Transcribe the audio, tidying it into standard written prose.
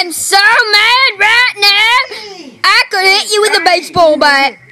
am so mad right now. I could hit you with a baseball bat.